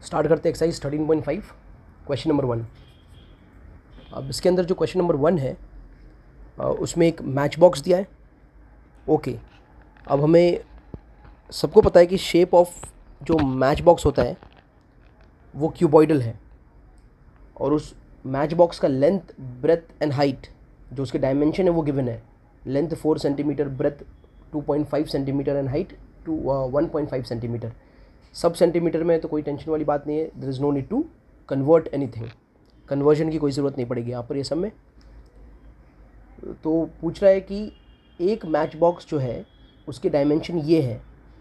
Start करते हैं exercise 13.5 question number 1। अब इसके अंदर जो क्वेश्चन नंबर 1 है उसमें एक मैच बॉक्स दिया है। ओके, अब हमें सबको पता है कि शेप ऑफ जो मैच बॉक्स होता है वो क्यूबॉइडल है और उस मैच बॉक्स का लेंथ, ब्रेथ एंड हाइट जो उसके डायमेंशन है वो गिवन है। Length 4 centimetre, breadth 2.5 centimetre and height 1.5 centimetre. सब सेंटीमीटर में तो कोई टेंशन वाली बात नहीं है, there is no need to convert anything, conversion की कोई ज़रूरत नहीं पड़ेगी यहाँ पर ये सब में। तो पूछ रहा है कि एक मैच बॉक्स जो है उसके डायमेंशन ये है।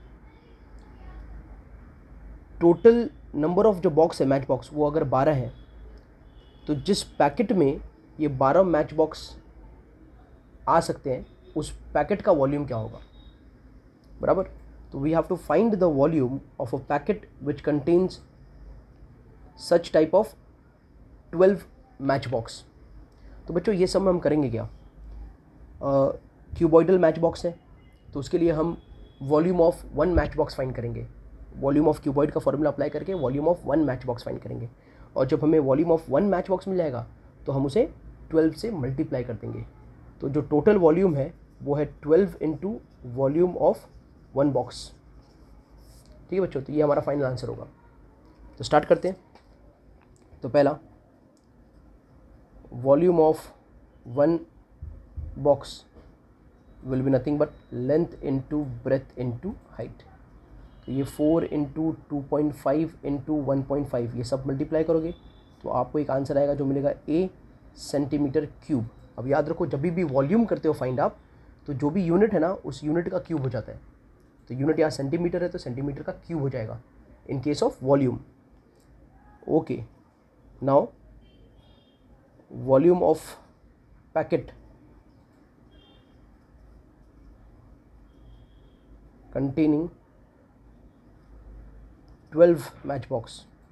टोटल नंबर ऑफ जो बॉक्स है मैच बॉक्स वो अगर 12 है तो जिस पैकेट में ये 12 मैच बॉक्स आ सकते हैं उस पैकेट का वॉल्यूम क्या होगा, बराबर। तो we have to find the volume of a packet which contains such type of 12 match box. तो बच्चों ये सब में हम करेंगे क्या, क्यूबॉइडल मैच बॉक्स है तो उसके लिए हम volume of 1 match box find करेंगे। वॉल्यूम ऑफ क्यूबॉइड का फॉर्मूला अप्लाई करके volume of 1 match box find करेंगे और जब हमें वॉल्यूम ऑफ 1 मैच बॉक्स मिल जाएगा तो हम उसे 12 से मल्टीप्लाई कर देंगे। तो जो टोटल वॉल्यूम है वो है 12 इंटू वॉल्यूम ऑफ 1 बॉक्स। ठीक है बच्चों, तो ये हमारा फाइनल आंसर होगा। तो स्टार्ट करते हैं। तो पहला, volume of 1 box will be nothing but length into breadth into height. तो ये 4 इंटू 2.5 इंटू 1.5 ये सब मल्टीप्लाई करोगे तो आपको एक आंसर आएगा जो मिलेगा A सेंटीमीटर क्यूब। अब याद रखो जब भी वॉल्यूम करते हो फाइंड आप, तो जो भी यूनिट है ना उस यूनिट का क्यूब हो जाता है। तो यूनिट यहाँ सेंटीमीटर है तो सेंटीमीटर का क्यूब हो जाएगा in case of volume. Okay, now volume of packet containing 12 match box।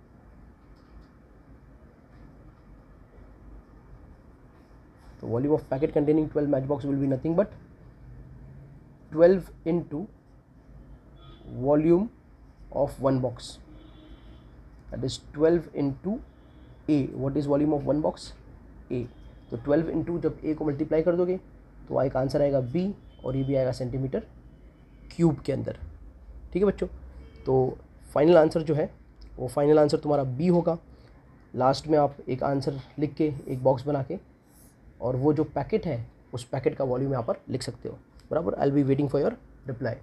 तो volume of packet containing 12 match box will be nothing but 12 into volume of 1 box, that is 12 into A। what is volume of 1 box? A। तो 12 into जब A को multiply कर दोगे तो एक answer आएगा B और ये भी आएगा सेंटीमीटर क्यूब के अंदर। ठीक है बच्चों, तो फाइनल आंसर जो है वो फाइनल आंसर तुम्हारा बी होगा। लास्ट में आप एक आंसर लिख के एक बॉक्स बना के और वो जो पैकेट है उस पैकेट का वॉल्यूम यहाँ पर लिख सकते हो, बराबर। I will be waiting for your reply.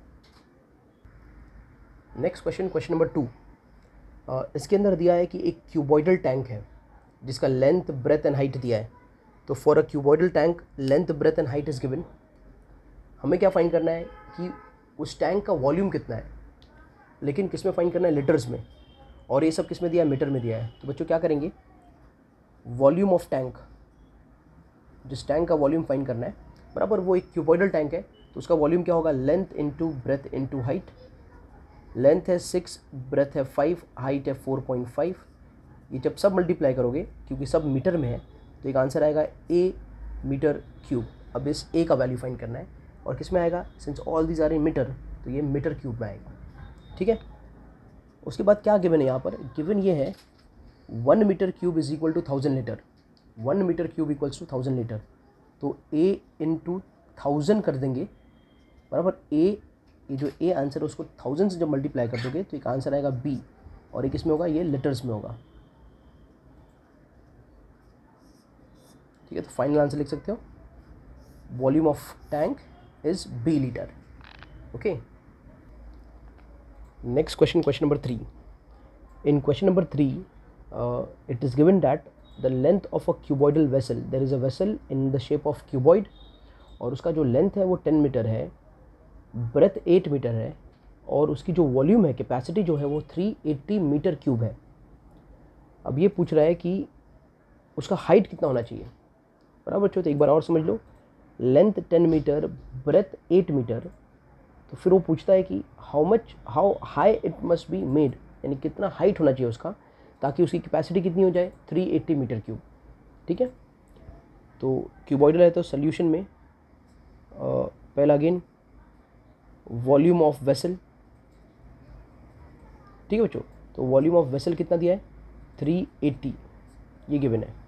Next question, question number 2। इसके अंदर दिया है कि एक क्यूबॉइडल टैंक है जिसका लेंथ, ब्रेथ एंड हाइट दिया है। तो for a cuboidal tank length, breadth and height is given. हमें क्या फाइंड करना है कि उस टैंक का वॉल्यूम कितना है, लेकिन किस में फाइंड करना है, लीटर्स में, और ये सब किस में दिया है, मीटर में दिया है। तो बच्चों क्या करेंगे, वॉल्यूम ऑफ टैंक, जिस टैंक का वॉल्यूम फाइंड करना है, बराबर, वो एक क्यूबॉइडल टैंक है तो उसका वॉल्यूम क्या होगा, length into breadth into height. Length है 6, ब्रेथ है 5, हाइट है 4.5। ये जब सब मल्टीप्लाई करोगे क्योंकि सब मीटर में है तो एक आंसर आएगा A मीटर क्यूब। अब इस A का वैल्यू फाइंड करना है और किस में आएगा, since all these are in metre तो ये मीटर क्यूब में आएगा। ठीक है, उसके बाद क्या गिवन है यहाँ पर, गिवन ये है 1 metre cube is equal to 1000 litre. 1 metre cube equals to 1000 litre. तो A इंटू 1000 कर देंगे, बराबर। A, ये जो A आंसर है उसको 1000 से जब मल्टीप्लाई कर दोगे तो एक आंसर आएगा B और एक इसमें होगा, ये लीटर्स में होगा। ठीक है, तो फाइनल आंसर लिख सकते हो, volume of tank is B liter। okay, next question, question number 3। in question number 3 it is given that the length of a cuboidal vessel, there is a vessel in the shape of cuboid और उसका जो length है वो 10 metre है, breath 8 metre है और उसकी जो वॉल्यूम है, कैपेसिटी जो है वो 380 मीटर क्यूब है। अब ये पूछ रहा है कि उसका हाइट कितना होना चाहिए, बराबर बच्चों। तो एक बार और समझ लो, लेंथ 10 मीटर, ब्रेथ 8 मीटर, तो फिर वो पूछता है कि how high it must be made, यानी कितना हाइट होना चाहिए उसका ताकि उसकी कैपेसिटी कितनी हो जाए, 380 मीटर क्यूब। ठीक है, तो क्यूबॉइडल है तो सोल्यूशन में पहला अगेन वॉल्यूम ऑफ वेसल, ठीक है बच्चों, तो वॉल्यूम ऑफ वेसल कितना दिया है 380, ये गिवन है।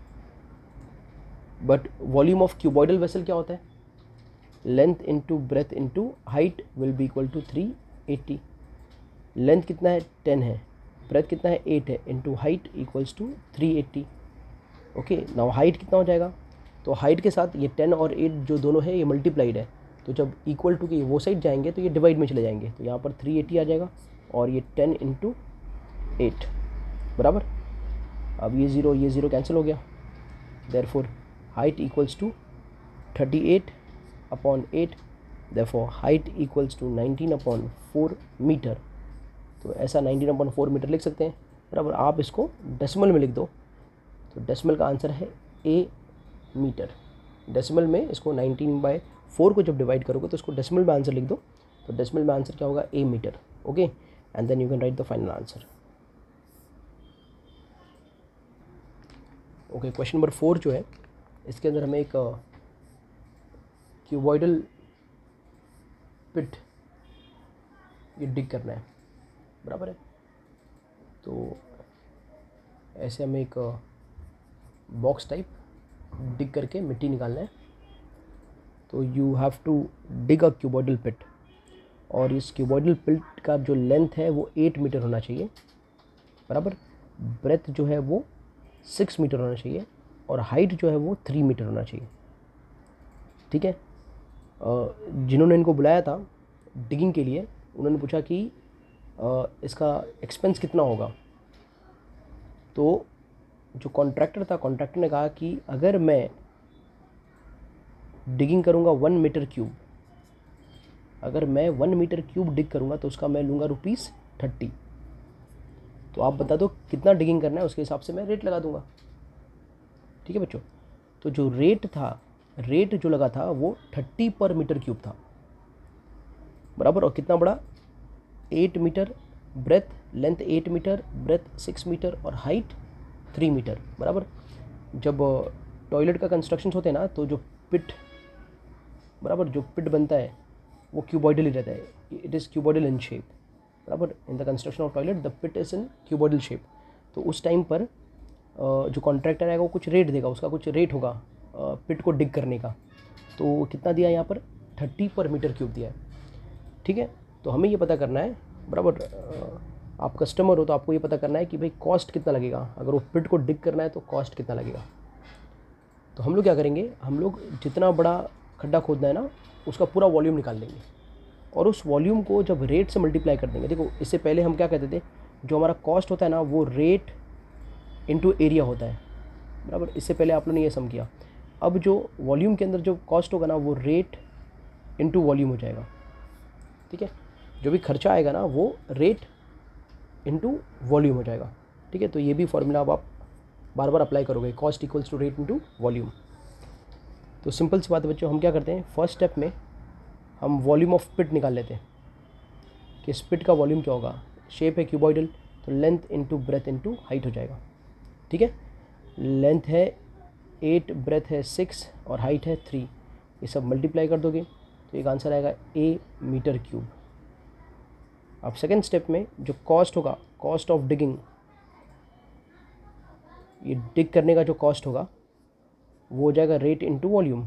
But volume of cuboidal vessel क्या होता है, length into breadth into height will be equal to 380। Length कितना है 10 है, ब्रेथ कितना है 8 है, into height equals to 380। Okay, now height कितना हो जाएगा, तो हाइट के साथ ये 10 और 8 जो दोनों है ये मल्टीप्लाइड है, तो जब इक्वल टू के वो साइड जाएंगे तो ये डिवाइड में चले जाएंगे, तो यहाँ पर 380 आ जाएगा और ये 10 इंटू 8 बराबर। अब ये ज़ीरो कैंसिल हो गया, therefore height equals to 38 upon 8, therefore height equals to 19/4 metre. तो ऐसा 19/4 मीटर लिख सकते हैं बराबर। आप इसको डेसिमल में लिख दो, तो डेसिमल का आंसर है ए मीटर। डेसिमल में इसको 19/4 को जब डिवाइड करोगे तो इसको डेसिमल में आंसर लिख दो, तो डेसिमल में आंसर क्या होगा A metre. Okay, and then you can write the final answer. Okay, question number 4 जो है इसके अंदर हमें एक क्यूबॉइडल पिट ये डिग करना है बराबर है। तो ऐसे हमें एक बॉक्स टाइप डिग करके मिट्टी निकालना है। तो you have to dig a cuboidal pit, और इस क्यूबॉइडल पिट का जो लेंथ है वो 8 मीटर होना चाहिए बराबर। ब्रेथ जो है वो 6 मीटर होना चाहिए, और हाइट जो है वो 3 मीटर होना चाहिए। ठीक है, जिन्होंने इनको बुलाया था डिगिंग के लिए उन्होंने पूछा कि इसका एक्सपेंस कितना होगा। तो जो कॉन्ट्रैक्टर था, कॉन्ट्रैक्टर ने कहा कि अगर मैं डिगिंग करूँगा 1 मीटर क्यूब, अगर मैं 1 मीटर क्यूब डिग करूँगा तो उसका मैं लूँगा ₹30। तो आप बता दो कितना डिगिंग करना है, उसके हिसाब से मैं रेट लगा दूँगा। ठीक है बच्चों, तो जो रेट जो लगा था वो 30 पर मीटर क्यूब था बराबर। और कितना बड़ा, 8 metre breadth, length 8 metre, breadth 6 metre और हाइट 3 मीटर बराबर। जब टॉयलेट का कंस्ट्रक्शन होते हैं ना, तो जो पिट बराबर, जो पिट बनता है वो क्यूबॉइडल ही रहता है, it is cuboidal in shape बराबर। In the construction of toilet the pit is in cuboidal shape. तो उस टाइम पर जो कॉन्ट्रैक्टर आएगा वो कुछ रेट देगा, उसका कुछ रेट होगा पिट को डिग करने का। तो कितना दिया यहाँ पर 30 पर मीटर क्यूब दिया है। ठीक है, तो हमें ये पता करना है बराबर। आप कस्टमर हो तो आपको ये पता करना है कि भाई कॉस्ट कितना लगेगा, अगर वो पिट को डिग करना है तो कॉस्ट कितना लगेगा। तो हम लोग क्या करेंगे, हम लोग जितना बड़ा खड्डा खोदना है ना उसका पूरा वॉल्यूम निकाल लेंगे, और उस वॉल्यूम को जब रेट से मल्टीप्लाई कर देंगे। देखो, इससे पहले हम क्या कहते थे, जो हमारा कॉस्ट होता है ना वो रेट इनटू एरिया होता है बराबर। इससे पहले आप लोगों ने ये सम किया। अब जो वॉल्यूम के अंदर जो कॉस्ट होगा ना वो रेट इनटू वॉल्यूम हो जाएगा। ठीक है, जो भी खर्चा आएगा ना वो रेट इनटू वॉल्यूम हो जाएगा। ठीक है, तो ये भी फॉर्मूला अब आप बार बार अप्लाई करोगे, cost equals to rate into volume. तो सिंपल सी बात है बच्चों, हम क्या करते हैं, फर्स्ट स्टेप में हम वॉल्यूम ऑफ पिट निकाल लेते हैं कि इस पिट का वॉल्यूम क्या होगा। शेप है क्यूबॉइडल, तो length into breadth into height हो जाएगा। ठीक है, लेंथ है 8, ब्रेथ है 6 और हाइट है 3, ये सब मल्टीप्लाई कर दोगे तो एक आंसर आएगा ए मीटर क्यूब। अब सेकेंड स्टेप में जो कॉस्ट होगा, कॉस्ट ऑफ डिगिंग, ये डिग करने का जो कॉस्ट होगा वो हो जाएगा rate into volume,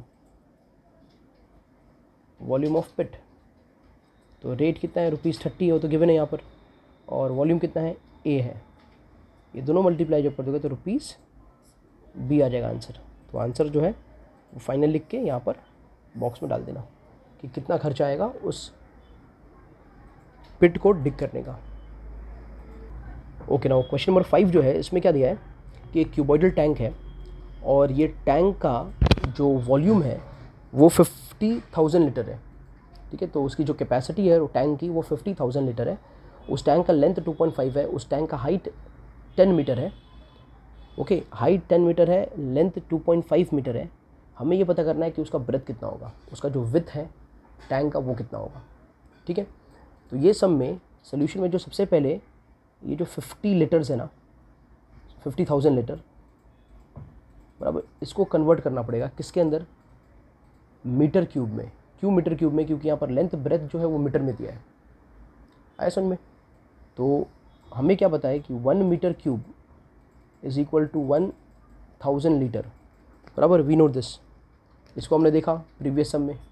volume of pit. तो रेट कितना है, ₹30 हो तो गिवन है यहाँ पर, और वॉल्यूम कितना है, ए है। ये दोनों मल्टीप्लाई जब कर दोगे तो ₹B आ जाएगा आंसर। तो आंसर जो है वो फाइनल लिख के यहाँ पर बॉक्स में डाल देना कि कितना खर्चा आएगा उस पिट को डिग करने का। ओके, नाउ क्वेश्चन नंबर 5 जो है इसमें क्या दिया है कि एक क्यूबॉइडल टैंक है, और ये टैंक का जो वॉल्यूम है वो 50,000 लीटर है। ठीक है, तो उसकी जो कैपेसिटी है वो टैंक की वो 50,000 लीटर है। उस टैंक का लेंथ 2.5 है, उस टैंक का हाइट 10 मीटर है। ओके, हाइट 10 मीटर है, लेंथ 2.5 मीटर है। हमें ये पता करना है कि उसका ब्रेथ कितना होगा, उसका जो विड्थ है टैंक का वो कितना होगा। ठीक है, तो ये सब में सोल्यूशन में जो सबसे पहले ये जो 50 लीटर्स है ना, 50,000 लीटर बराबर, इसको कन्वर्ट करना पड़ेगा किसके अंदर, मीटर क्यूब में। क्यों मीटर क्यूब में, क्योंकि यहाँ पर लेंथ ब्रेथ जो है वो मीटर में दिया है। आया समझ में। तो हमें क्या पता है कि 1 metre cube is equal to 1000 litre, बराबर, वी नो दिस। इसको हमने देखा प्रीवियस सम में,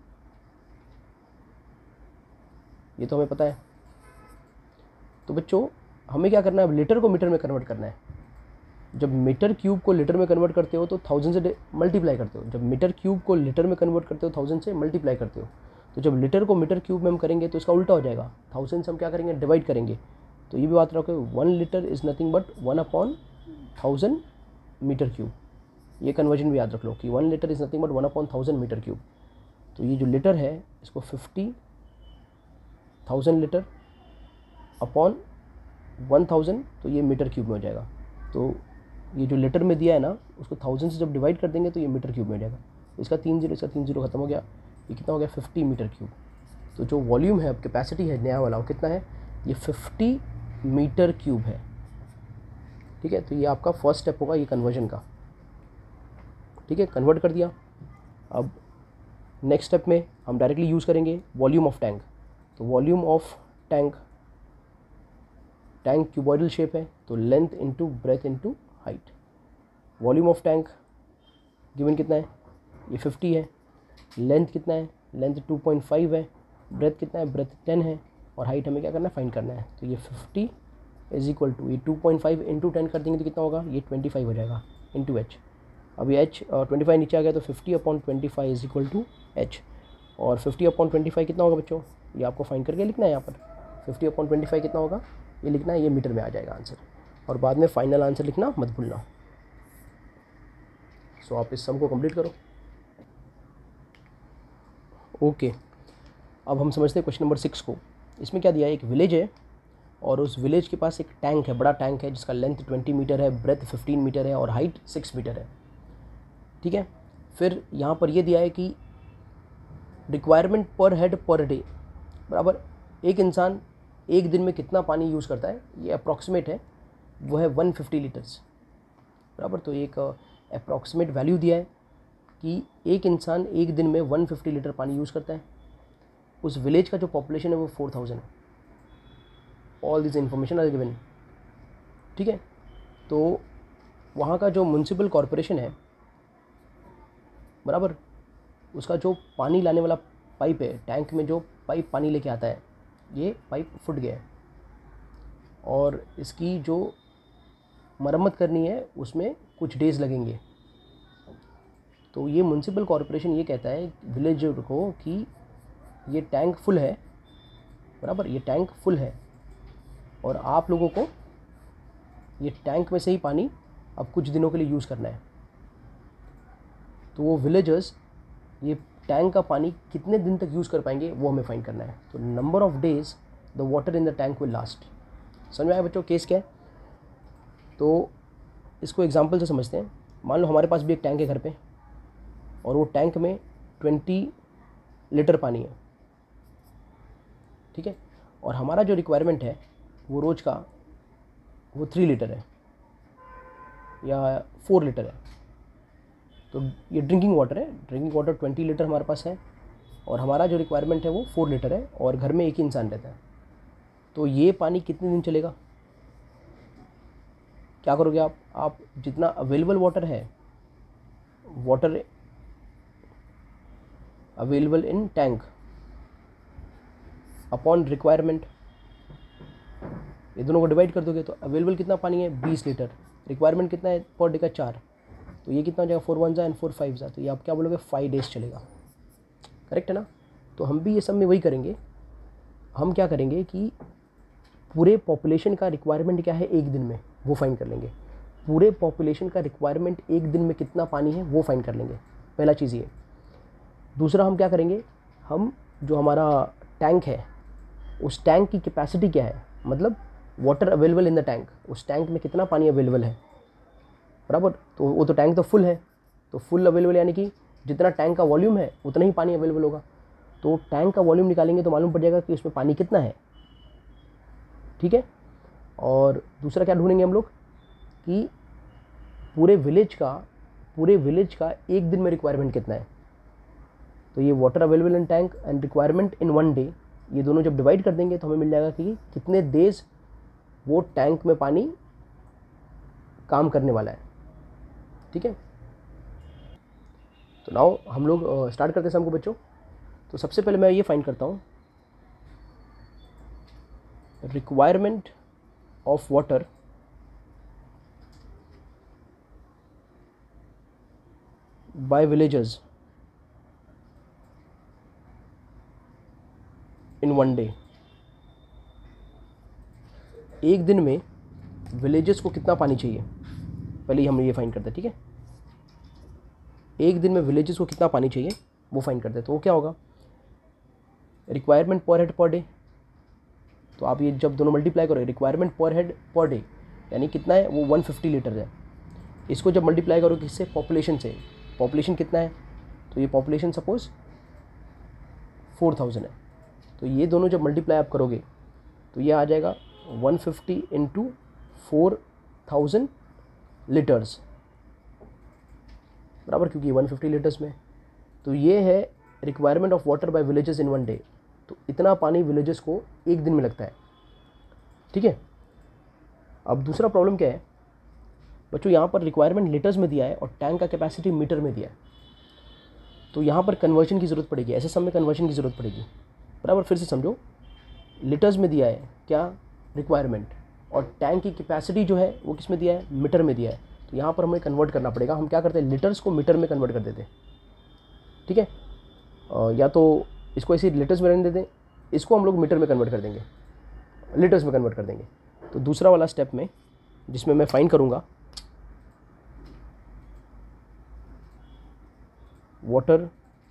ये तो हमें पता है। तो बच्चों हमें क्या करना है, अब लीटर को मीटर में कन्वर्ट करना है। जब मीटर क्यूब को लीटर में कन्वर्ट करते हो तो 1000 से मल्टीप्लाई करते हो, जब मीटर क्यूब को लीटर में कन्वर्ट करते हो 1000 से मल्टीप्लाई करते हो। तो जब लीटर को मीटर क्यूब में हम करेंगे तो इसका उल्टा हो जाएगा, 1000 से हम क्या करेंगे, डिवाइड करेंगे। तो ये भी बात रखो, 1 litre is nothing but 1/1000 metre cube. ये कन्वर्जन भी याद रख लो कि 1 litre is nothing but 1/1000 metre cube. तो ये जो लीटर है इसको 50,000 लीटर अपॉन 1000, तो ये मीटर क्यूब में हो जाएगा। तो ये जो लीटर में दिया है ना, उसको 1000 से जब डिवाइड कर देंगे तो ये मीटर क्यूब में हो जाएगा। इसका 3 जीरो, इसका 3 जीरो खत्म हो गया। ये कितना हो गया, 50 मीटर क्यूब। तो जो वॉल्यूम है, अब कैपेसिटी है नया वाला, वो कितना है, ये 50 मीटर क्यूब है। ठीक है, तो ये आपका फर्स्ट स्टेप होगा ये कन्वर्जन का। ठीक है, कन्वर्ट कर दिया। अब नेक्स्ट स्टेप में हम डायरेक्टली यूज़ करेंगे वॉल्यूम ऑफ टैंक। तो volume of tank, tank cuboidal shape है तो length into breadth into height. Volume of tank given कितना है, ये 50 है। लेंथ कितना है, लेंथ 2.5 है। ब्रेथ कितना है, ब्रेथ 10 है। और हाइट हमें क्या करना है, फाइंड करना है। तो ये 50 इज इक्वल टू, ये 2.5 इंटू 10 कर देंगे तो कितना होगा, ये 25 हो जाएगा इंटू एच। अब ये एच 25 नीचे आ गया तो 50/25 इज इक्वल टू एच। और 50/25 कितना होगा बच्चों, ये आपको फाइंड करके लिखना है यहाँ पर। 50/25 कितना होगा ये लिखना है, ये मीटर में आ जाएगा आंसर। और बाद में फाइनल आंसर लिखना मत भूलना। सो आप इस सम को कंप्लीट करो। ओके, अब हम समझते हैं क्वेश्चन नंबर 6 को। इसमें क्या दिया है, एक विलेज है और उस विलेज के पास एक टैंक है, बड़ा टैंक है जिसका लेंथ 20 मीटर है, ब्रेथ 15 मीटर है और हाइट 6 मीटर है। ठीक है, फिर यहाँ पर ये दिया है कि रिक्वायरमेंट पर हेड पर डे, बराबर, एक इंसान एक दिन में कितना पानी यूज़ करता है, ये अप्रॉक्सीमेट है, वो है 150 लीटर्स, बराबर। तो एक अप्रॉक्सीमेट वैल्यू दिया है कि एक इंसान एक दिन में 150 लीटर पानी यूज़ करता है। उस विलेज का जो पॉपुलेशन है वो 4000 है। All this information are given. ठीक है, तो वहाँ का जो म्यूनसिपल कॉरपोरेशन है, बराबर, उसका जो पानी लाने वाला पाइप है, टैंक में जो पाइप पानी लेके आता है, ये पाइप फूट गया है और इसकी जो मरम्मत करनी है उसमें कुछ डेज़ लगेंगे। तो ये म्यूनसिपल कॉरपोरेशन ये कहता है विलेजर को कि ये टैंक फुल है, बराबर, ये टैंक फुल है और आप लोगों को ये टैंक में से ही पानी अब कुछ दिनों के लिए यूज़ करना है। तो वो विलेजर्स ये टैंक का पानी कितने दिन तक यूज़ कर पाएंगे वो हमें फाइंड करना है। तो number of days the water in the tank will last. समझ में आया बच्चों केस क्या है? तो इसको एग्जांपल से समझते हैं। मान लो हमारे पास भी एक टैंक है घर पे और वो टैंक में 20 लीटर पानी है, ठीक है, और हमारा जो रिक्वायरमेंट है वो रोज़ का वो 3 लीटर है या 4 लीटर है। तो ये ड्रिंकिंग वाटर है, ड्रिंकिंग वाटर 20 लीटर हमारे पास है और हमारा जो रिक्वायरमेंट है वो 4 लीटर है और घर में एक ही इंसान रहता है। तो ये पानी कितने दिन चलेगा? क्या करोगे आप जितना अवेलेबल वाटर है, water available in tank upon requirement, ये दोनों को डिवाइड कर दोगे तो अवेलेबल कितना पानी है 20 लीटर, रिक्वायरमेंट कितना है पर डे का 4, तो ये कितना हो जाएगा 4 1 जा एंड 4 5 जा, तो ये आप क्या बोलोगे 5 डेज चलेगा। करेक्ट है ना? तो हम भी ये सब में वही करेंगे। हम क्या करेंगे कि पूरे पॉपुलेशन का रिक्वायरमेंट क्या है एक दिन में वो फाइंड कर लेंगे। पूरे पॉपुलेशन का रिक्वायरमेंट एक दिन में कितना पानी है वो फाइंड कर लेंगे, पहला चीज़ ये। दूसरा हम क्या करेंगे, हम जो हमारा टैंक है उस टैंक की कैपेसिटी क्या है, मतलब water available in the tank, उस टैंक में कितना पानी अवेलेबल है, बराबर। तो वो तो टैंक तो फुल है, तो फुल अवेलेबल यानी कि जितना टैंक का वॉल्यूम है उतना ही पानी अवेलेबल होगा। तो टैंक का वॉल्यूम निकालेंगे तो मालूम पड़ जाएगा कि उसमें पानी कितना है, ठीक है। और दूसरा क्या ढूंढेंगे हम लोग कि पूरे विलेज का एक दिन में रिक्वायरमेंट कितना है। तो ये water available in tank and requirement in 1 day, ये दोनों जब डिवाइड कर देंगे तो हमें मिल जाएगा कि कितने डेज वो टैंक में पानी काम करने वाला है। ठीक है, तो नाउ हम लोग स्टार्ट करते हैं सम को बच्चों। तो सबसे पहले मैं ये फाइंड करता हूँ requirement of water by villagers in one day. एक दिन में विलेजेस को कितना पानी चाहिए, पहले ही हम ये फाइंड करते हैं। ठीक है, एक दिन में विलेजेस को कितना पानी चाहिए वो फाइंड करते हैं। तो वो क्या होगा, रिक्वायरमेंट पर हेड पर डे। तो आप ये जब दोनों मल्टीप्लाई करोगे, रिक्वायरमेंट पर हेड पर डे यानी कितना है, वो 150 लीटर है। इसको जब मल्टीप्लाई करोगे किससे, पॉपुलेशन से। पॉपुलेशन कितना है, तो ये पॉपुलेशन सपोज 4000 है। तो ये दोनों जब मल्टीप्लाई आप करोगे तो ये आ जाएगा 150 इंटू 4000 लीटर्स, बराबर, क्योंकि 150 लीटर्स में। तो ये है requirement of water by villages in one day. तो इतना पानी विलेजेस को एक दिन में लगता है। ठीक है, अब दूसरा प्रॉब्लम क्या है बच्चों, यहाँ पर रिक्वायरमेंट लीटर्स में दिया है और टैंक का कैपेसिटी मीटर में दिया है। तो यहाँ पर कन्वर्जन की ज़रूरत पड़ेगी, ऐसे समय कन्वर्जन की ज़रूरत पड़ेगी, बराबर। फिर से समझो, लीटर्स में दिया है क्या, रिक्वायरमेंट, और टैंक की कैपेसिटी जो है वो किस में दिया है, मीटर में दिया है। तो यहाँ पर हमें कन्वर्ट करना पड़ेगा। हम क्या करते हैं, लीटर्स को मीटर में कन्वर्ट कर देते हैं। ठीक है, या तो इसको ऐसे लीटर्स में रहने देते हैं, इसको हम लोग मीटर में कन्वर्ट कर देंगे, लीटर्स में कन्वर्ट कर देंगे। तो दूसरा वाला स्टेप में जिसमें मैं फाइंड करूँगा वाटर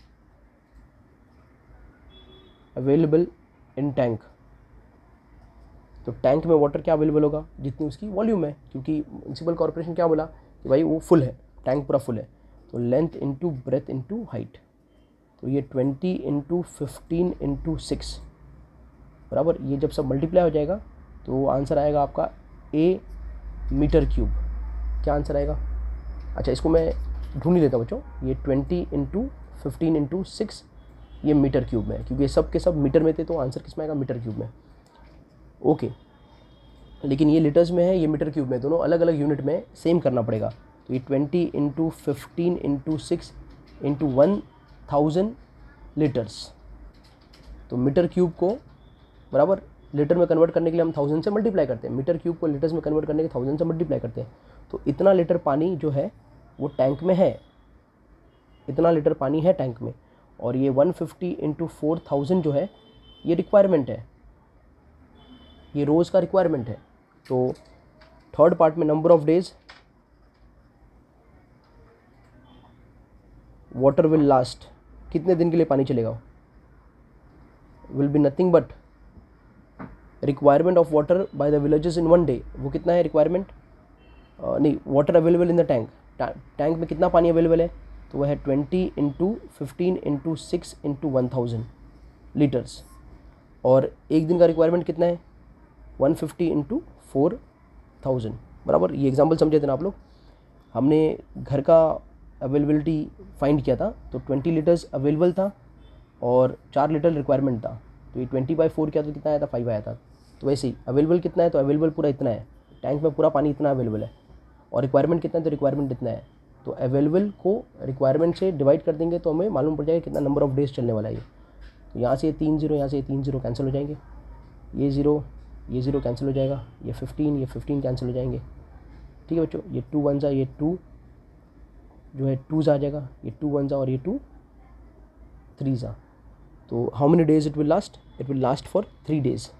अवेलेबल इन टैंक। तो टैंक में वाटर क्या अवेलेबल होगा, जितनी उसकी वॉल्यूम है, क्योंकि म्युनिसिपल कॉर्पोरेशन क्या बोला कि भाई वो फुल है, टैंक पूरा फुल है। तो length into breadth into height, तो ये 20 इंटू 15 इंटू 6, बराबर। ये जब सब मल्टीप्लाई हो जाएगा तो आंसर आएगा आपका ए मीटर क्यूब। क्या आंसर आएगा, अच्छा इसको मैं ढूंढ ही लेता हूँ बच्चों। ये 20 इंटू 15 इंटू 6 ये मीटर क्यूब में है, क्योंकि ये सब के सब मीटर में थे, तो आंसर किस में आएगा, मीटर क्यूब में। ओके, लेकिन ये लीटर्स में है, ये मीटर क्यूब में, दोनों अलग अलग यूनिट में सेम करना पड़ेगा। तो ये 20 इंटू 15 इंटू 6 इंटू 1000 लीटर्स। तो मीटर क्यूब को बराबर लीटर में कन्वर्ट करने के लिए हम 1000 से मल्टीप्लाई करते हैं, मीटर क्यूब को लीटर्स में कन्वर्ट करने के 1000 से मल्टीप्लाई करते हैं। तो इतना लीटर पानी जो है वो टैंक में है, इतना लीटर पानी है टैंक में। और ये 150 इंटू 4000 जो है ये रिक्वायरमेंट है, ये रोज़ का रिक्वायरमेंट है। तो थर्ड पार्ट में number of days water will last, कितने दिन के लिए पानी चलेगा, will be nothing but requirement of water by the villages in one day. वो कितना है रिक्वायरमेंट, नहीं, water available in the tank, tank में कितना पानी अवेलेबल है, तो वह है 20 इंटू 15 इंटू 6 इंटू 1000 लीटर्स। और एक दिन का रिक्वायरमेंट कितना है, 150 इंटू 4000, बराबर। ये एग्जाम्पल समझे थे ना आप लोग, हमने घर का अवेलेबिलिटी फाइंड किया था। तो 20 लीटर्स अवेलेबल था और 4 लीटर रिक्वायरमेंट था। तो ये 20/4 किया तो कितना आया था, 5 आया था। तो वैसे ही अवेलेबल कितना है, तो अवेलेबल पूरा इतना है, टैंक में पूरा पानी इतना अवेलेबल है। और रिक्वायरमेंट कितना है, तो रिक्वायरमेंट इतना है। तो अवेलेबल को रिक्वायरमेंट से डिवाइड कर देंगे तो हमें मालूम पड़ जाएगा कितना नंबर ऑफ डेज चलने वाला है ये। तो यहाँ से ये 3 0, यहाँ से ये 3 0 कैंसिल हो जाएंगे, ये 0 कैंसिल हो जाएगा, ये 15 कैंसिल हो जाएंगे। ठीक है बच्चों, ये 2 1 ये 2 जो है 2 आ जाएगा, ये 2 1 और ये 2 3 आ। तो how many days it will last, it will last for 3 days,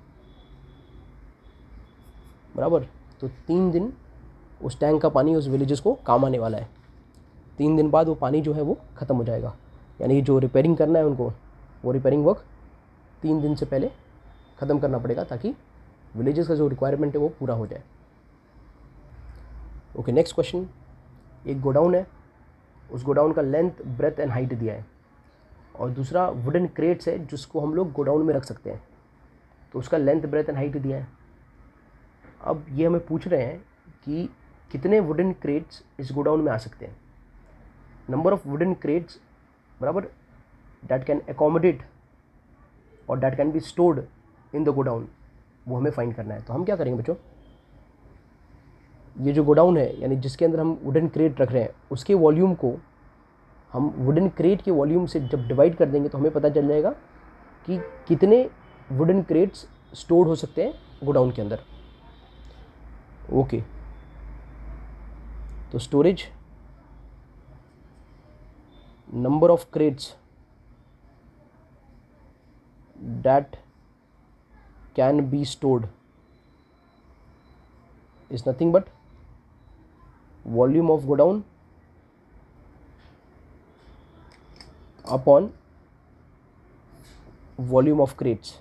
बराबर। तो 3 दिन उस टैंक का पानी उस विलेजेस को काम आने वाला है। 3 दिन बाद वो पानी जो है वो ख़त्म हो जाएगा, यानी जो रिपेयरिंग करना है उनको, वो रिपेयरिंग वर्क 3 दिन से पहले ख़त्म करना पड़ेगा, ताकि विलेजेस का जो रिक्वायरमेंट है वो पूरा हो जाए। Okay, next question. एक गोडाउन है, उस गोडाउन का लेंथ, ब्रेथ एंड हाइट दिया है, और दूसरा वुडन क्रेट्स है जिसको हम लोग गोडाउन में रख सकते हैं। तो उसका लेंथ, ब्रेथ एंड हाइट दिया है। अब ये हमें पूछ रहे हैं कि कितने वुडन क्रेट्स इस गोडाउन में आ सकते हैं। नंबर ऑफ वुडन क्रेट्स, बराबर, दैट कैन एकोमोडेट और that can be stored in the godown, वो हमें फाइंड करना है। तो हम क्या करेंगे बच्चों, ये जो गोडाउन है यानी जिसके अंदर हम वुडन क्रेट रख रहे हैं उसके वॉल्यूम को हम वुडन क्रेट के वॉल्यूम से जब डिवाइड कर देंगे तो हमें पता चल जाएगा कि कितने वुडन क्रेट्स स्टोर हो सकते हैं गोडाउन के अंदर। ओके, तो storage number of crates that can be stored is nothing but volume of godown upon volume of crates।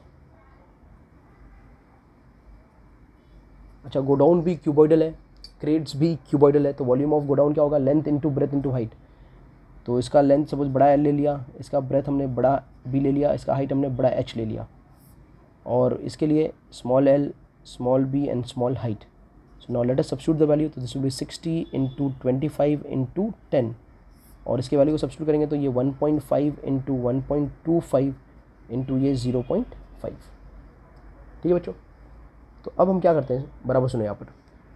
अच्छा, गोडाउन भी क्यूबॉइडल है, क्रेट्स भी क्यूबॉइडल है, तो वॉल्यूम ऑफ गोडाउन क्या होगा? Length into breadth into height. तो इसका लेंथ सपोज बड़ा एल ले लिया, इसका ब्रेथ हमने बड़ा बी ले लिया, इसका हाइट हमने बड़ा एच ले लिया, और इसके लिए small l, small b and small height. So now let us substitute the value, तो this will be 60 into 25 into 10, और इसके वैल्यू को सब्स्टिट्यूट करेंगे तो ये 1.5 into 1.25 into ये 0.5। ठीक है बच्चों, तो अब हम क्या करते हैं, बराबर सुनो यहाँ पर,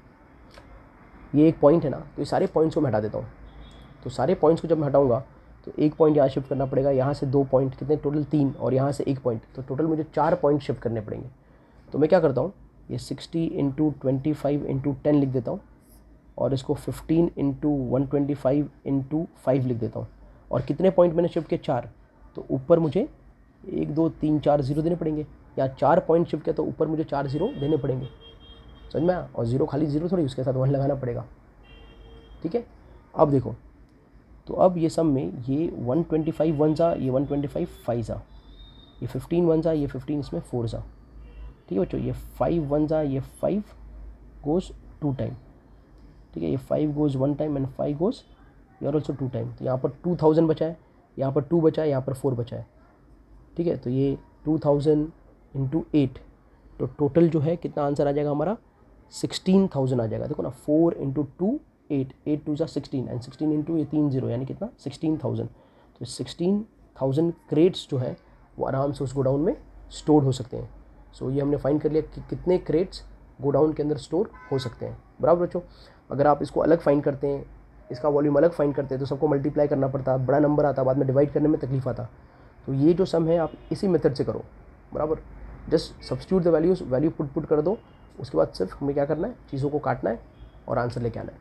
ये एक पॉइंट है ना, तो ये सारे पॉइंट्स को मैं हटा देता हूँ। तो सारे पॉइंट्स को जब मैं हटाऊँगा तो एक पॉइंट यहाँ शिफ्ट करना पड़ेगा, यहाँ से 2 पॉइंट, कितने टोटल 3, और यहाँ से 1 पॉइंट, तो टोटल मुझे 4 पॉइंट शिफ्ट करने पड़ेंगे। तो मैं क्या करता हूँ, ये 60 इंटू 25 इंटू 10 लिख देता हूँ, और इसको 15 इंटू 125 इंटू 5 लिख देता हूँ, और कितने पॉइंट मैंने शिफ्ट किए? 4। तो ऊपर मुझे 1 2 3 4 0 देने पड़ेंगे, या 4 पॉइंट शिफ्ट किया तो ऊपर मुझे 4 0 देने पड़ेंगे, समझ में आया? और 0 खाली 0 थोड़ी, उसके साथ 1 लगाना पड़ेगा। ठीक है, अब देखो, तो अब ये सब में ये 125 1 जा, ये 125 5 जा, ये 15 1 जा, ये 15 इसमें 4 जा। ठीक है बच्चों, ये 5 1 जा, ये 5 गोज़ 2 टाइम। ठीक है, ये 5 goes 1 time and 5 goes your also 2 time. तो यहाँ पर 2000 बचा है, यहाँ पर 2 बचा है, यहाँ पर 4 बचा है। ठीक है, तो ये 2000 इंटू 8, तो टोटल जो है कितना आंसर आ जाएगा हमारा? 16,000 आ जाएगा। देखो ना, 4 इंटू 2 8, 8 2 जा 16, एंड 16 इंटू ये 3 0, यानी कितना? 16,000। तो 16,000 क्रेट्स जो है वो आराम से उस गोडाउन में स्टोर हो सकते हैं। सो ये हमने फाइंड कर लिया कि कितने क्रेट्स गोडाउन के अंदर स्टोर हो सकते हैं। बराबर बच्चों, अगर आप इसको अलग फाइंड करते हैं, इसका वॉल्यूम अलग फाइंड करते हैं, तो सबको मल्टीप्लाई करना पड़ता, बड़ा नंबर आता, बाद में डिवाइड करने में तकलीफ आता। तो ये जो सम है आप इसी मेथड से करो। बराबर, just substitute the values, value put कर दो, उसके बाद सिर्फ हमें क्या करना है, चीज़ों को काटना है और आंसर लेके आना है।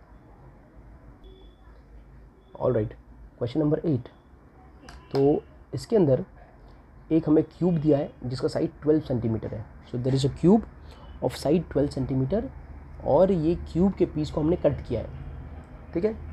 All right, question number 8। तो इसके अंदर एक हमें क्यूब दिया है जिसका साइड 12 सेंटीमीटर है। So there is a cube of side 12 centimetre, और ये क्यूब के पीस को हमने कट किया है। ठीक है,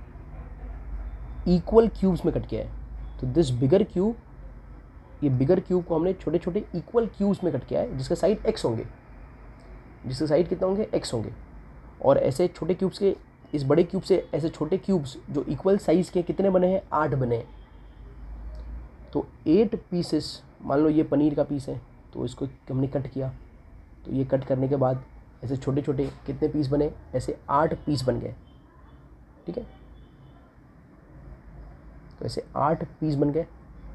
इक्वल क्यूब्स में कट किया है। तो दिस बिगर क्यूब, ये बिगर क्यूब को हमने छोटे छोटे इक्वल क्यूब्स में कट किया है, जिसके साइड x होंगे, जिसके साइड कितना होंगे? x होंगे। और ऐसे छोटे क्यूब्स के, इस बड़े क्यूब से ऐसे छोटे क्यूब्स जो इक्वल साइज़ के कितने बने हैं? 8 बने हैं। तो 8 पीसेस, मान लो ये पनीर का पीस है, तो इसको हमने कट किया, तो ये कट करने के बाद ऐसे छोटे छोटे कितने पीस बने? ऐसे 8 पीस बन गए। ठीक है, तो ऐसे 8 पीस बन गए।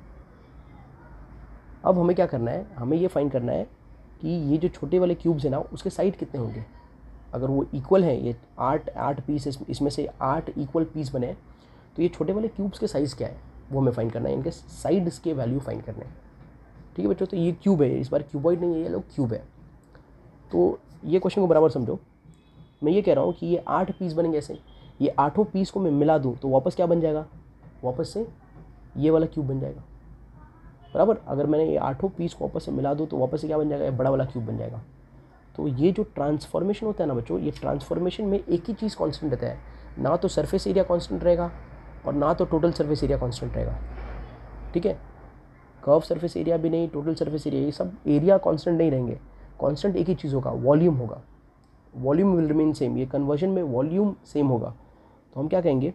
अब हमें क्या करना है, हमें ये फाइंड करना है कि ये जो छोटे वाले क्यूब्स हैं ना, उसके साइड कितने होंगे। अगर वो इक्वल हैं, ये 8 पीस, इसमें से 8 इक्वल पीस बने, तो ये छोटे वाले क्यूब्स के साइज़ क्या है वो हमें फाइंड करना है, इनके साइड्स के वैल्यू फाइंड करने हैं। ठीक है बच्चों, तो ये क्यूब है, इस बार क्यूबॉइड नहीं है, ये लोग क्यूब है। तो ये क्वेश्चन को बराबर समझो, मैं ये कह रहा हूँ कि ये 8 पीस बनेंगे ऐसे, ये 8 पीस को मैं मिला दूँ तो वापस क्या बन जाएगा? वापस से ये वाला क्यूब बन जाएगा। बराबर, अगर मैंने ये 8 पीस को वापस से मिला दूँ तो वापस से क्या बन जाएगा? ये बड़ा वाला क्यूब बन जाएगा। तो ये जो ट्रांसफॉर्मेशन होता है ना बच्चों, ये ट्रांसफॉर्मेशन में एक ही चीज़ कांस्टेंट रहता है, ना तो सरफेस एरिया कांस्टेंट रहेगा और ना तो टोटल सरफेस एरिया कांस्टेंट रहेगा। ठीक है, कर्व सरफेस एरिया भी नहीं, टोटल सरफेस एरिया, ये सब एरिया कांस्टेंट नहीं रहेंगे। कांस्टेंट एक ही चीज़ होगा, वॉल्यूम होगा। वॉल्यूम विल रिमेन सेम, ये कन्वर्जन में वॉल्यूम सेम होगा। तो हम क्या कहेंगे?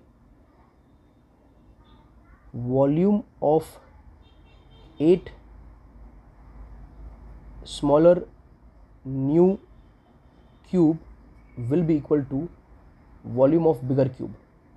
Volume of 8 smaller new cube will be equal to volume of bigger cube.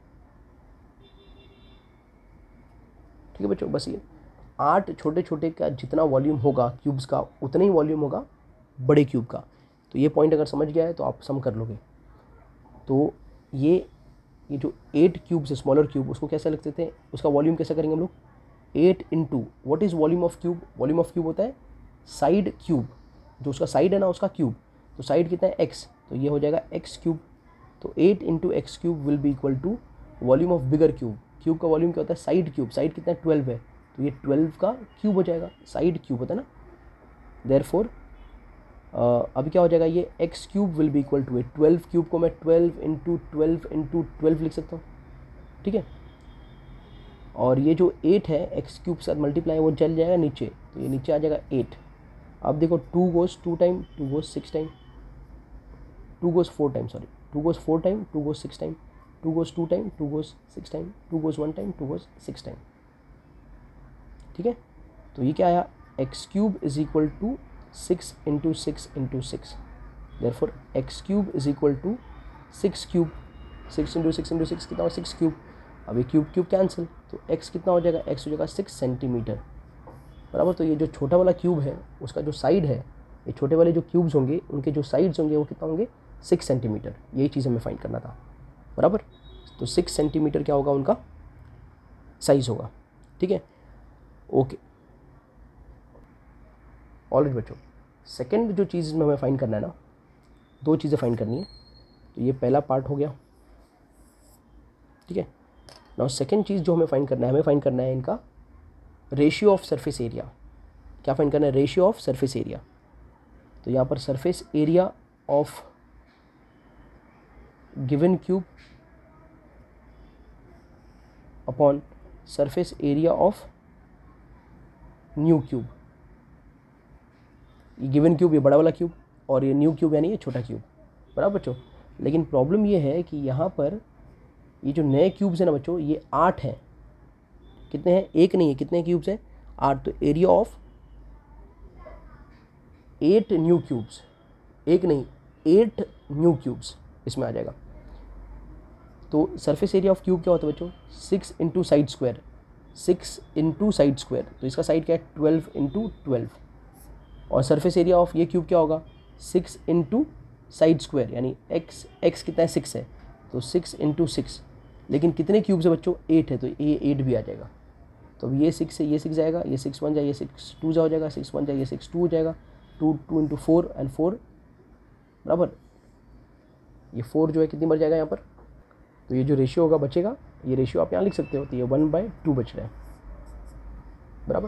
ठीक है बच्चों, बस ये 8 छोटे छोटे का जितना वॉल्यूम होगा क्यूब्स का, उतना ही वॉल्यूम होगा बड़े क्यूब का। तो ये पॉइंट अगर समझ गया है तो आप सम कर लोगे। तो ये जो 8 क्यूब्स है, स्मॉलर क्यूब, उसको कैसे लिख देते हैं, उसका वॉल्यूम कैसे करेंगे हम लोग, 8 into what is volume of cube, volume of cube होता है साइड क्यूब, जो उसका साइड है ना उसका क्यूब, तो साइड कितना है x, तो ये हो जाएगा x क्यूब, तो 8 into x cube will be equal to volume of bigger cube, cube का वॉल्यूम क्या होता है साइड क्यूब, साइड कितना है 12 है, तो ये 12 का क्यूब हो जाएगा, साइड क्यूब होता है ना, देयरफॉर अभी क्या हो जाएगा, ये x cube will be equal to 12 cube को मैं 12 इंटू 12 लिख सकता हूँ, ठीक है, और ये जो 8 है एक्स क्यूब के साथ मल्टीप्लाई वो चल जाएगा नीचे, तो ये नीचे आ जाएगा 8। अब देखो 2 goes 2 time, 2 goes 6 time, 2 goes 4 time, sorry 2 goes 4 time, 2 goes 6 time, 2 goes 2 time, 2 goes 6 time, 2 goes 1 time, 2 goes 6 time, ठीक है। तो ये क्या आया, x cube is equal to 6 into 6 into 6, therefore x cube is equal to 6 cube, 6 into 6 into 6 कितना हो 6 cube, अब ये क्यूब क्यूब कैंसिल, तो x कितना हो जाएगा, x हो जाएगा 6 सेंटीमीटर, बराबर। तो ये जो छोटा वाला क्यूब है उसका जो साइड है, ये छोटे वाले जो क्यूब्स होंगे उनके जो साइड्स होंगे वो कितना होंगे 6 सेंटीमीटर, यही चीज़ हमें फाइंड करना था, बराबर। तो 6 सेंटीमीटर क्या होगा उनका साइज़ होगा, ठीक है, ओके। ऑलराइट बच्चों, सेकेंड जो चीज़ में हमें फाइंड करना है ना, 2 चीज़ें फाइंड करनी है, तो ये पहला पार्ट हो गया, ठीक है। नाउ सेकेंड चीज़ जो हमें फाइंड करना है, हमें फाइंड करना है इनका रेशियो ऑफ सरफेस एरिया, क्या फाइंड करना है, रेशियो ऑफ सरफेस एरिया। तो यहाँ पर surface area of given cube upon surface area of new cube, ये गिवन क्यूब ये बड़ा वाला क्यूब और ये न्यू क्यूब यानी ये छोटा क्यूब, बराबर बच्चों। लेकिन प्रॉब्लम ये है कि यहाँ पर ये जो नए क्यूब्स हैं ना बच्चों, ये 8 हैं, कितने हैं, एक नहीं है, कितने क्यूब्स हैं 8, तो एरिया ऑफ 8 न्यू क्यूब्स, एक नहीं 8 न्यू क्यूब्स इसमें आ जाएगा। तो सरफेस एरिया ऑफ क्यूब क्या होता है बच्चों, 6 into side square, 6 into side square, तो इसका साइड क्या है 12 इंटू 12, और सरफेस एरिया ऑफ ये क्यूब क्या होगा 6 इंटू साइड स्क्वायर, यानी x कितना है 6 है, तो 6 इंटू 6, लेकिन कितने क्यूब्स है बच्चों 8 है, तो ये 8 भी आ जाएगा। तो अब ये 6 से ये 6 जाएगा, ये 6 1 जाए, ये 6 2 हो जाएगा, 6 1 जाए, ये 6 2 हो जाएगा, 2 इंटू 4 एंड 4, बराबर। ये 4 जो है कितनी बार जाएगा यहाँ पर, तो ये जो रेशियो होगा बचेगा, ये रेशियो आप यहाँ लिख सकते हो, तो ये 1/2 बच रहा है, बराबर।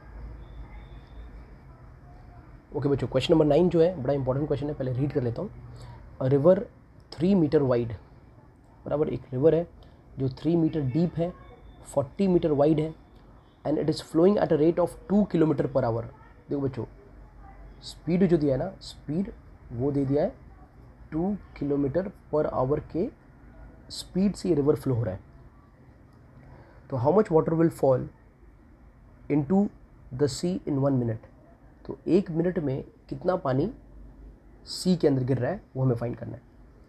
ओके बच्चों, क्वेश्चन नंबर 9 जो है बड़ा इंपॉर्टेंट क्वेश्चन है, पहले रीड कर लेता हूँ। अ रिवर 3 मीटर वाइड, बराबर, एक रिवर है जो 3 मीटर डीप है, 40 मीटर वाइड है, and it is flowing at a rate of 2 kilometre per hour. देखो बच्चों, स्पीड जो दिया है ना, स्पीड वो दे दिया है 2 किलोमीटर पर आवर के स्पीड से ये रिवर फ्लो हो रहा है। तो how much water will fall into the sea in 1 minute, तो 1 मिनट में कितना पानी सी के अंदर गिर रहा है वो हमें फाइंड करना है।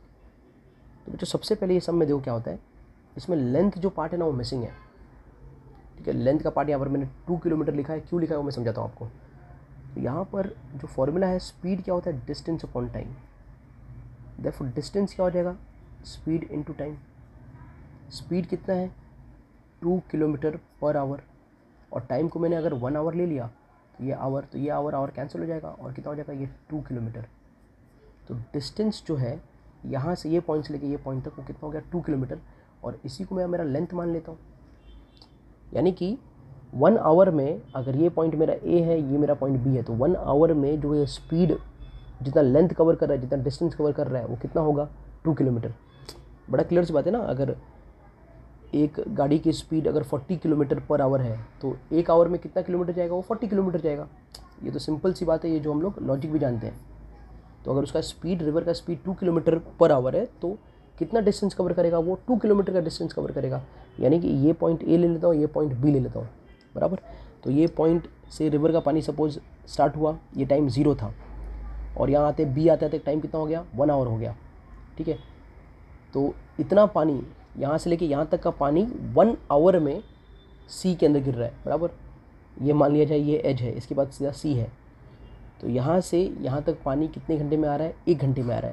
तो बच्चों सबसे पहले ये सब में देखो क्या होता है, इसमें लेंथ जो पार्ट है ना वो मिसिंग है, ठीक है। लेंथ का पार्ट यहाँ पर मैंने 2 किलोमीटर लिखा है, क्यों लिखा है वो मैं समझाता हूँ आपको। तो यहाँ पर जो फॉर्मूला है, स्पीड क्या होता है distance upon time, therefore distance क्या हो जाएगा स्पीड इनटू टाइम। स्पीड कितना है 2 किलोमीटर पर आवर, और टाइम को मैंने अगर 1 आवर ले लिया तो ये आवर, तो ये आवर कैंसिल हो जाएगा, और कितना हो जाएगा ये 2 किलोमीटर। तो डिस्टेंस जो है यहाँ से ये पॉइंट से लेके ये पॉइंट तक वो कितना हो गया 2 किलोमीटर, और इसी को मैं मेरा लेंथ मान लेता हूँ। यानी कि 1 आवर में अगर ये पॉइंट मेरा ए है, ये मेरा पॉइंट बी है, तो 1 आवर में जो ये स्पीड जितना लेंथ कवर कर रहा है, जितना डिस्टेंस कवर कर रहा है वो कितना होगा 2 किलोमीटर। बड़ा क्लियर सी बात है ना, अगर एक गाड़ी की स्पीड अगर 40 किलोमीटर पर आवर है तो 1 आवर में कितना किलोमीटर जाएगा, वो 40 किलोमीटर जाएगा। ये तो सिंपल सी बात है, ये जो हम लोग लॉजिक भी जानते हैं। तो अगर उसका स्पीड, रिवर का स्पीड 2 किलोमीटर पर आवर है तो कितना डिस्टेंस कवर करेगा, वो 2 किलोमीटर का डिस्टेंस कवर करेगा। यानी कि ये पॉइंट ए ले लेता हूँ, ये पॉइंट बी ले लेता हूँ, बराबर। तो ये पॉइंट से रिवर का पानी सपोज स्टार्ट हुआ, ये टाइम 0 था, और यहाँ आते बी आते आते टाइम कितना हो गया 1 आवर हो गया, ठीक है। तो इतना पानी यहाँ से लेके यहाँ तक का पानी 1 आवर में सी के अंदर गिर रहा है, बराबर। ये मान लिया जाए ये एज है, इसके बाद सीधा सी है, तो यहाँ से यहाँ तक पानी कितने घंटे में आ रहा है 1 घंटे में आ रहा है।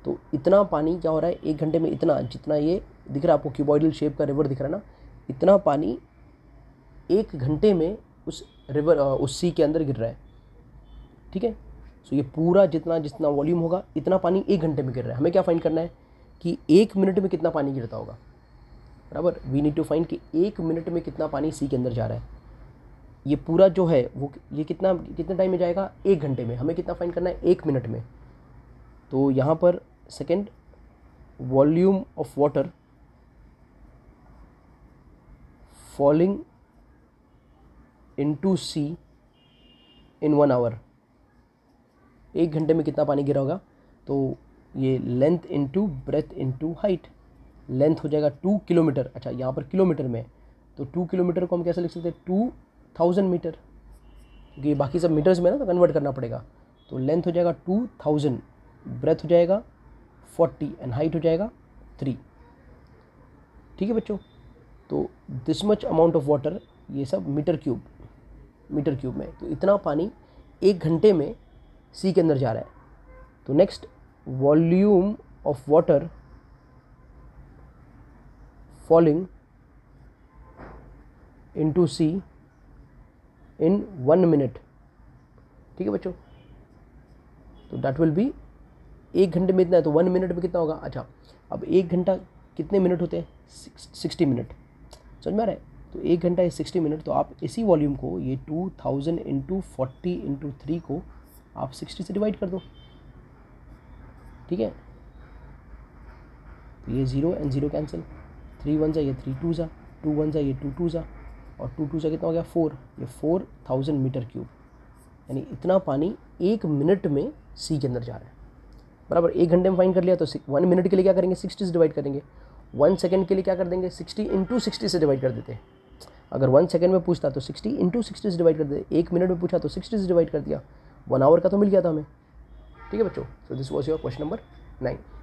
तो इतना पानी क्या हो रहा है 1 घंटे में, इतना जितना ये दिख रहा है आपको क्यूबॉइडल शेप का रिवर दिख रहा है ना, इतना पानी 1 घंटे में उस रिवर उस सी के अंदर गिर रहा है। ठीक है, सो ये पूरा जितना जितना वॉल्यूम होगा इतना पानी 1 घंटे में गिर रहा है। हमें क्या फाइंड करना है कि 1 मिनट में कितना पानी गिरता होगा, बराबर। वी नीड टू फाइंड कि 1 मिनट में कितना पानी सी के अंदर जा रहा है। ये पूरा जो है वो ये कितने टाइम में जाएगा, 1 घंटे में। हमें कितना फाइंड करना है, 1 मिनट में। तो यहाँ पर second, volume of water falling into sea in 1 hour, 1 घंटे में कितना पानी गिरा होगा। तो ये length into breadth into height, length हो जाएगा 2 किलोमीटर। अच्छा, यहाँ पर किलोमीटर में, तो 2 किलोमीटर को हम कैसे लिख सकते हैं, 2000 मीटर, क्योंकि बाकी सब मीटर्स में ना, तो कन्वर्ट करना पड़ेगा। तो लेंथ हो जाएगा 2000, ब्रेथ हो जाएगा 40 एंड हाइट हो जाएगा 3। ठीक है बच्चों, तो this much amount of water, ये सब मीटर क्यूब में, तो इतना पानी 1 घंटे में सी के अंदर जा रहा है। तो next, volume of water falling into sea in 1 minute. ठीक है बच्चों, तो दैट विल बी 1 घंटे में इतना है, तो 1 मिनट में कितना होगा। अच्छा, अब 1 घंटा कितने मिनट होते हैं, 60 मिनट, समझ में आ रहा है। तो 1 घंटा है 60 मिनट, तो आप इसी वॉल्यूम को, ये 2000 इंटू 40 इंटू 3 को आप 60 से डिवाइड कर दो। ठीक है, तो ये 0 एंड 0 कैंसिल, 3 1 ये 3 2 2 1 ये 2 2 और 2 2 कितना हो गया 4, ये 4000 मीटर क्यूब, यानी इतना पानी 1 मिनट में सी के अंदर जा रहा है, बराबर। 1 घंटे में फाइंड कर लिया, तो 1 मिनट के लिए क्या करेंगे, 60 से डिवाइड करेंगे। 1 सेकेंड के लिए क्या कर देंगे, 60 इंटू 60 से डिवाइड कर देते हैं। अगर 1 सेकेंड में पूछता तो 60 इंटू 60 से डिवाइड कर देते, 1 मिनट में पूछा तो 60 से डिवाइड कर दिया, 1 आवर का तो मिल गया था हमें। ठीक है बच्चों, so this was your question number 9।